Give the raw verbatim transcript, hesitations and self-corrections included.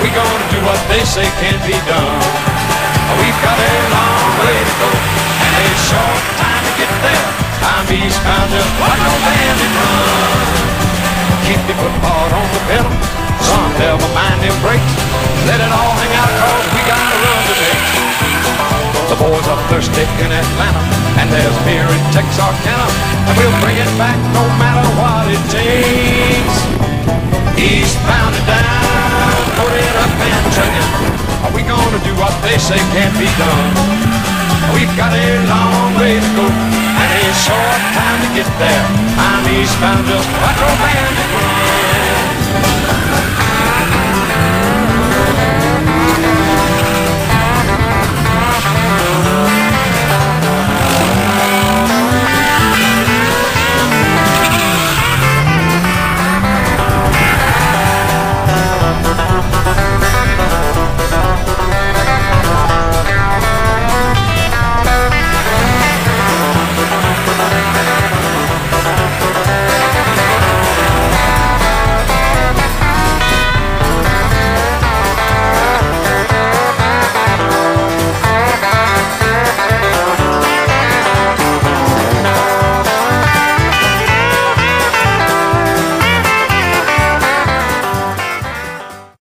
We gonna do what they say can't be done. We've got a long way to go and a short time to get there. I'm eastbound, just like no bandit run. Keep your foot hard on the pedal, son, never mind them brakes. Let it all hang out, cause we got a run to make. The boys are thirsty in Atlanta, and there's beer in Texarkana, and we'll bring it back no matter what it takes. Eastbound and down, loaded up and trucking. Are we gonna do what they say can't be done? We've got a long way to go and a short time to get there. I'm eastbound, just like a bandit run.